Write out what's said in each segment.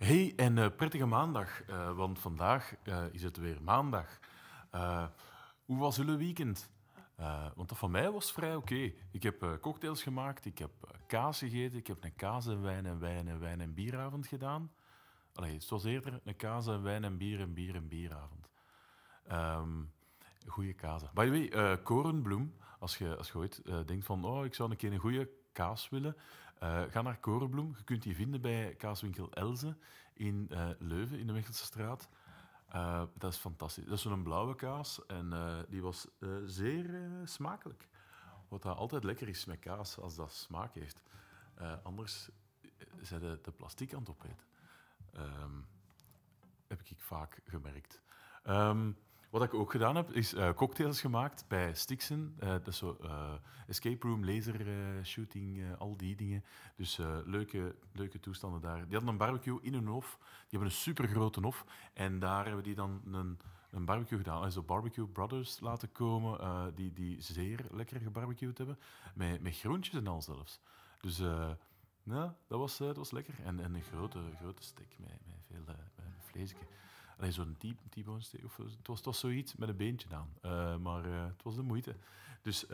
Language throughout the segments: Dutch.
Hey, en prettige maandag, want vandaag is het weer maandag. Eh, hoe was jullie weekend? Want dat van mij was vrij oké. Ik heb cocktails gemaakt, ik heb kaas gegeten, ik heb een kaas en wijn en wijn en wijn en bieravond gedaan. Allee, het was eerder een kaas en wijn en bier en bier en bieravond. Ehm Goeie kaas. By the way, korenbloem, als je ooit denkt van oh, ik zou een keer een goede kaas willen, ga naar Korenbloem. Je kunt die vinden bij kaaswinkel Elze in Leuven, in de Mechelse straat. Dat is fantastisch. Dat is zo'n blauwe kaas en die was zeer smakelijk. Wat dat altijd lekker is met kaas, als dat smaak heeft. Anders zijn de plastic aan het opeten. Ehm, heb ik vaak gemerkt. Wat ik ook gedaan heb, is cocktails gemaakt bij Stixen. Dat is zo escape room, laser shooting, al die dingen. Dus leuke toestanden daar. Die hadden een barbecue in hun hof. Die hebben een supergrote hof. En daar hebben die dan een barbecue gedaan. Zo Barbecue Brothers laten komen, die zeer lekker gebarbecued hebben. Met groentjes en al zelfs. Dus ja, dat was lekker. En een grote steak met veel vleesje. Allee, zo'n T-bone steak. Het was zoiets met een beentje aan. Maar het was de moeite. Dus,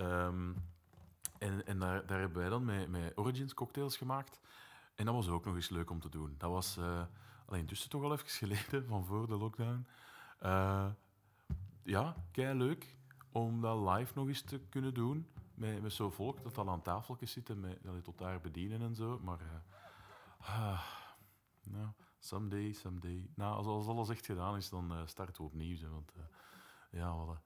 daar hebben wij dan met Origins cocktails gemaakt. En dat was ook nog eens leuk om te doen. Dat was alleen intussen toch al even geleden, van voor de lockdown. Ja, kei leuk om dat live nog eens te kunnen doen. Met zo'n volk dat al aan tafeltjes zit en tot daar bedienen en zo. Maar nou, someday. Nou, als alles echt gedaan is, dan starten we opnieuw. Hè, want ja, voilà.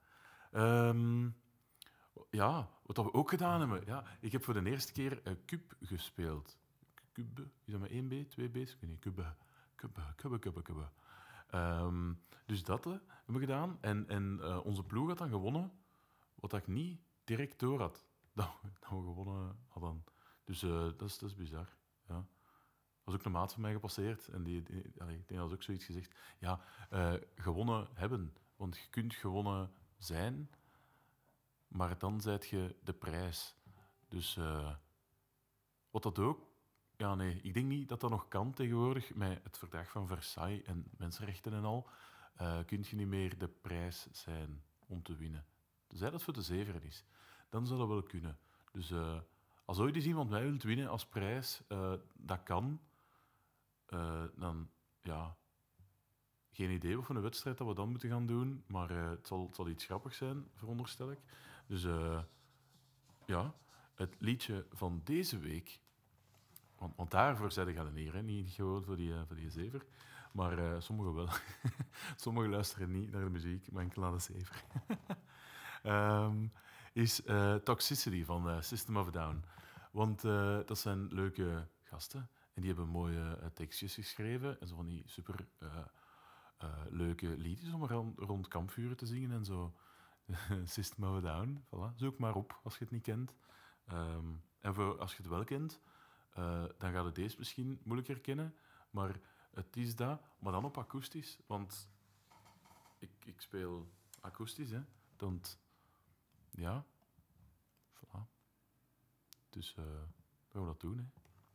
Ja, wat we ook gedaan hebben. Ja, ik heb voor de eerste keer Cube gespeeld. Cube, is dat met 1 B, 2 B's? Ik weet niet. Cube. Dus dat hebben we gedaan. En onze ploeg had dan gewonnen, wat ik niet direct door had. Dat we gewonnen hadden. Dus dat is bizar. Ja. Er was ook een maat van mij gepasseerd en die had ook zoiets gezegd. Ja, gewonnen hebben. Want je kunt gewonnen zijn, maar dan zijt je de prijs. Dus wat dat ook... Ja, nee, ik denk niet dat dat nog kan tegenwoordig. Met het verdrag van Versailles en mensenrechten en al, kun je niet meer de prijs zijn om te winnen. Tenzij dat voor de zeveren is. Dan zou dat wel kunnen. Dus als ooit eens iemand mij wilt winnen als prijs, dat kan... dan, ja, geen idee wat voor een wedstrijd dat we dan moeten gaan doen, maar het zal iets grappigs zijn, veronderstel ik. Dus ja, het liedje van deze week, want daarvoor zijn de hier, hè, niet gewoon voor die zever, maar sommigen wel. Sommigen luisteren niet naar de muziek, maar enkel naar de zever. Is Toxicity van System of a Down. Want dat zijn leuke gasten. En die hebben mooie tekstjes geschreven en zo van die super leuke liedjes om rond kampvuren te zingen en zo. System of a Down, voilà. Zoek maar op als je het niet kent. En als je het wel kent, dan gaat het deze misschien moeilijker kennen, maar het is dat, maar dan op akoestisch. Want ik speel akoestisch, hè. Want, ja, voilà. Dus we gaan dat doen, hè.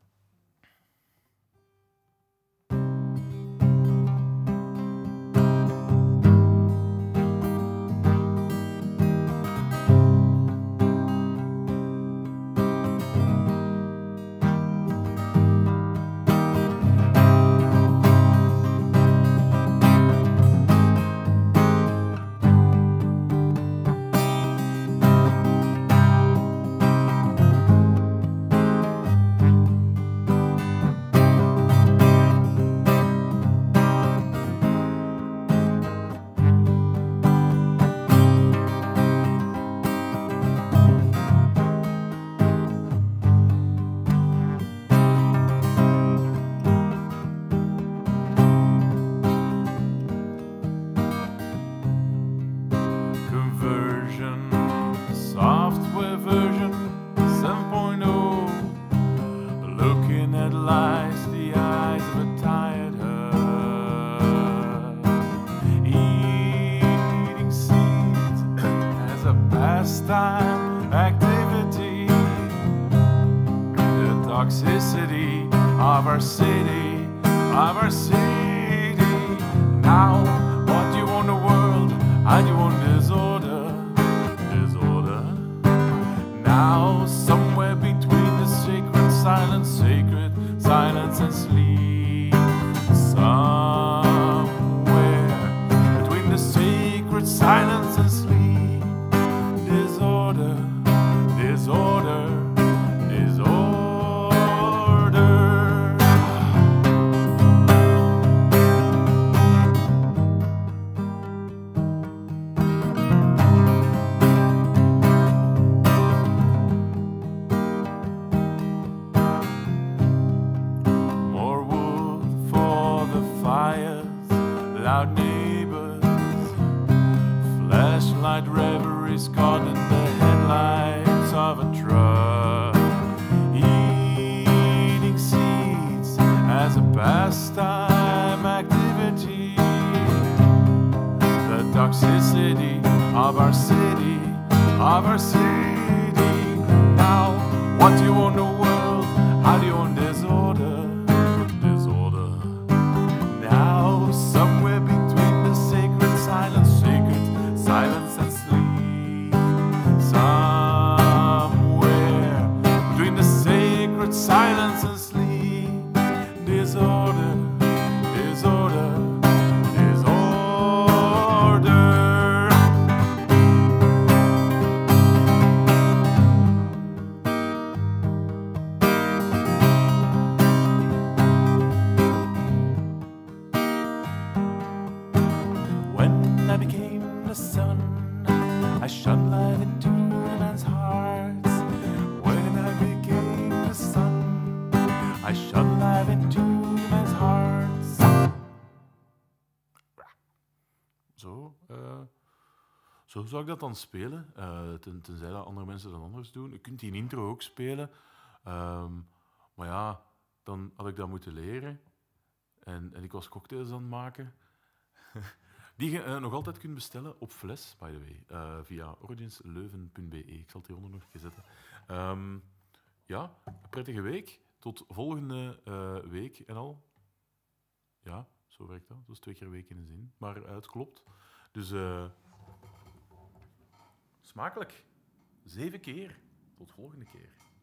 Pastime activity, the toxicity of our city, of our city. Now, what do you want the world? How do you want disorder? Disorder. Now, somewhere between the sacred silence and sleep. Somewhere between the sacred silence and sleep. Disorder, disorder, disorder. More wood for the fires, loud neighbors, flashlight reveries caught in the headlights of a truck, eating seeds as a pastime activity. The toxicity of our city, of our city. Now, what do you want the world? How do you want disorder? Disorder. Now, somewhere between the sacred silence and sleep. Somewhere between the sacred silence and sleep. Disorder, disorder, disorder. When I became the sun, I shone light into men's hearts. When I became the sun, I shone light into men's hearts. Zo zou ik dat dan spelen, tenzij dat andere mensen dat anders doen. Je kunt die intro ook spelen, maar ja, dan had ik dat moeten leren. En ik was cocktails aan het maken. Die je nog altijd kunt bestellen op fles, by the way, via originsleuven.be. Ik zal het hieronder nog even zetten. Ja, een prettige week. Tot volgende week en al. Ja, zo werkt dat. Dat is 2 keer week in een zin. Maar het klopt. Dus smakelijk. 7 keer. Tot volgende keer.